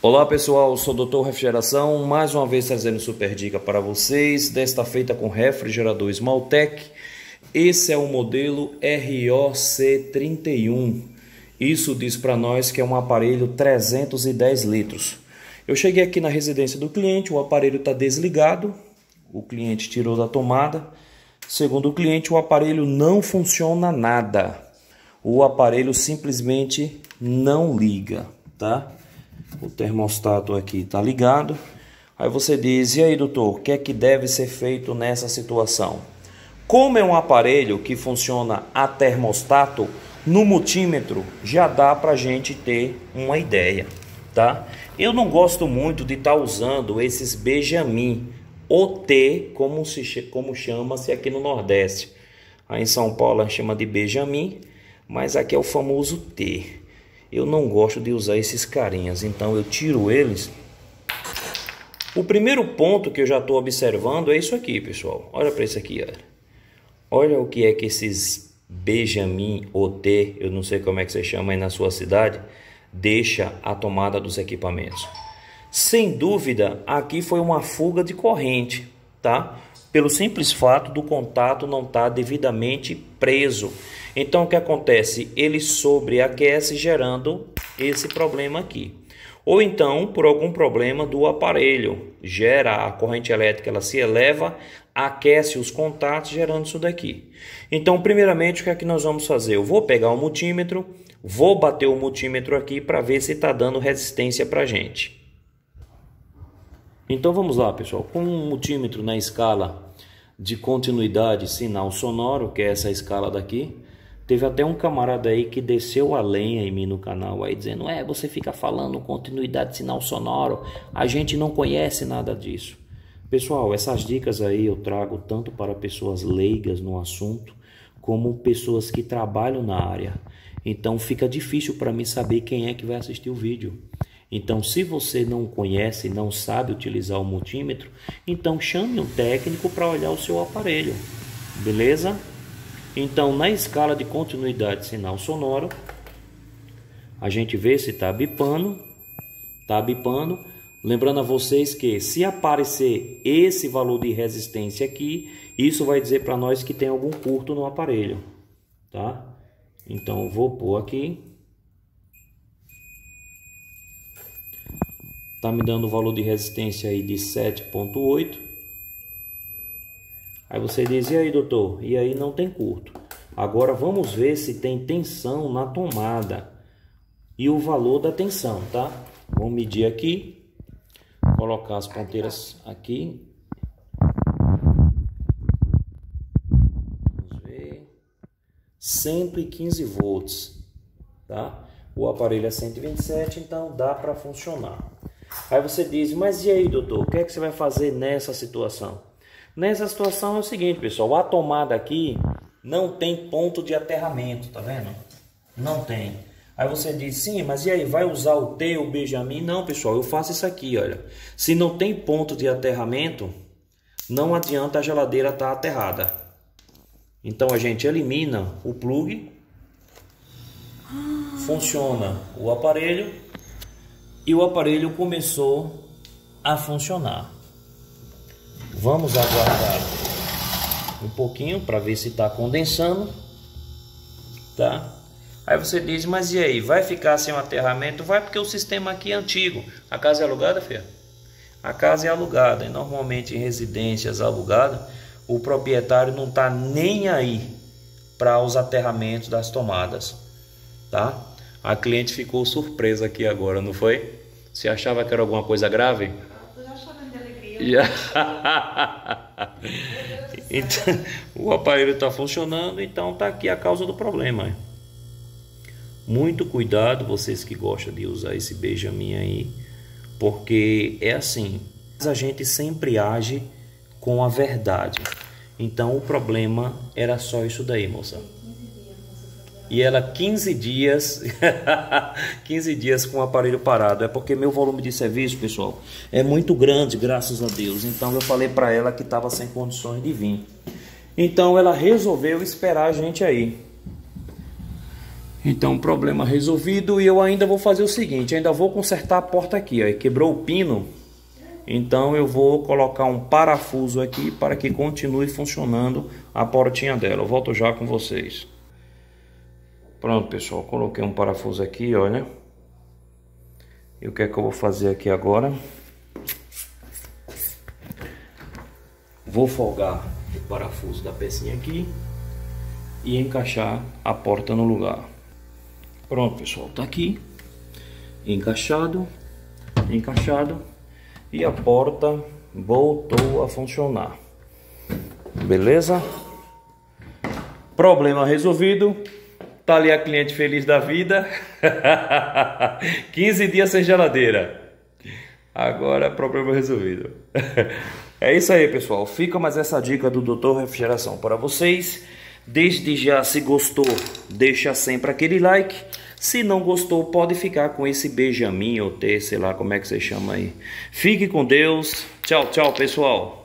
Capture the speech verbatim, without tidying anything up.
Olá pessoal, eu sou o doutor Refrigeração, mais uma vez trazendo super dica para vocês, desta feita com refrigerador Smalltech. Esse é o modelo R O C trinta e um, isso diz para nós que é um aparelho trezentos e dez litros. Eu cheguei aqui na residência do cliente, o aparelho está desligado, o cliente tirou da tomada. Segundo o cliente, o aparelho não funciona nada, o aparelho simplesmente não liga, tá? O termostato aqui está ligado. Aí você diz, e aí doutor, o que é que deve ser feito nessa situação? Como é um aparelho que funciona a termostato, no multímetro já dá para a gente ter uma ideia, tá? Eu não gosto muito de estar tá usando esses Benjamin, ou T, como, se, como chama-se aqui no Nordeste. Aí em São Paulo a gente chama de Benjamin, mas aqui é o famoso T. Eu não gosto de usar esses carinhas, então eu tiro eles. O primeiro ponto que eu já estou observando é isso aqui, pessoal. Olha para isso aqui, olha. Olha o que é que esses Benjamin ou T, eu não sei como é que você chama aí na sua cidade, deixa a tomada dos equipamentos. Sem dúvida, aqui foi uma fuga de corrente, tá? Pelo simples fato do contato não estar devidamente preso. Então o que acontece? Ele sobreaquece, gerando esse problema aqui. Ou então por algum problema do aparelho, gera a corrente elétrica, ela se eleva, aquece os contatos, gerando isso daqui. Então primeiramente o que é que nós vamos fazer? Eu vou pegar o multímetro, vou bater o multímetro aqui para ver se está dando resistência para a gente. Então vamos lá, pessoal, com um multímetro na escala de continuidade sinal sonoro, que é essa escala daqui. Teve até um camarada aí que desceu a lenha em mim no canal aí dizendo, é, você fica falando continuidade de sinal sonoro, a gente não conhece nada disso. Pessoal, essas dicas aí eu trago tanto para pessoas leigas no assunto, como pessoas que trabalham na área. Então fica difícil para mim saber quem é que vai assistir o vídeo. Então, se você não conhece, não sabe utilizar o multímetro, então chame um técnico para olhar o seu aparelho, beleza? Então, na escala de continuidade sinal sonoro, a gente vê se está bipando, está bipando. Lembrando a vocês que se aparecer esse valor de resistência aqui, isso vai dizer para nós que tem algum curto no aparelho, tá? Então, eu vou pôr aqui. Tá me dando o valor de resistência aí de sete ponto oito. Aí você diz, e aí doutor? E aí não tem curto. Agora vamos ver se tem tensão na tomada. E o valor da tensão, tá? Vamos medir aqui. Colocar as ponteiras aqui. Vamos ver. cento e quinze volts, tá? O aparelho é cento e vinte e sete, então dá para funcionar. Aí você diz, mas e aí doutor, o que é que você vai fazer nessa situação? Nessa situação é o seguinte, pessoal, a tomada aqui não tem ponto de aterramento, tá vendo? Não tem. Aí você diz, sim, mas e aí, vai usar o T, o Benjamin? Não, pessoal, eu faço isso aqui, olha. Se não tem ponto de aterramento, não adianta a geladeira estar aterrada. Então a gente elimina o plug, funciona o aparelho. E o aparelho começou a funcionar. Vamos aguardar um pouquinho para ver se está condensando, tá? Aí você diz, mas e aí, vai ficar sem o aterramento? Vai, porque o sistema aqui é antigo. A casa é alugada, filha? A casa é alugada e normalmente em residências alugadas o proprietário não está nem aí para os aterramentos das tomadas, tá? A cliente ficou surpresa aqui agora, não foi? Você achava que era alguma coisa grave? Eu já chorando de alegria. Então, o aparelho está funcionando, então está aqui a causa do problema. Muito cuidado, vocês que gostam de usar esse Benjamin aí, porque é assim, a gente sempre age com a verdade. Então o problema era só isso daí, moça. E ela quinze dias, quinze dias com o aparelho parado. É porque meu volume de serviço, pessoal, é muito grande, graças a Deus. Então eu falei para ela que estava sem condições de vir. Então ela resolveu esperar a gente aí. Então, problema resolvido. E eu ainda vou fazer o seguinte, ainda vou consertar a porta aqui, ó, quebrou o pino. Então eu vou colocar um parafuso aqui para que continue funcionando a portinha dela. Eu volto já com vocês. Pronto, pessoal, coloquei um parafuso aqui, olha. E o que é que eu vou fazer aqui agora? Vou folgar o parafuso da pecinha aqui e encaixar a porta no lugar. Pronto, pessoal, tá aqui encaixado, encaixado e a porta voltou a funcionar. Beleza? Problema resolvido. Tá ali a cliente feliz da vida. quinze dias sem geladeira. Agora problema resolvido. É isso aí, pessoal. Fica mais essa dica do doutor Refrigeração para vocês. Desde já, se gostou, deixa sempre aquele like. Se não gostou, pode ficar com esse Benjamin ou T, sei lá como é que você chama aí. Fique com Deus. Tchau, tchau, pessoal.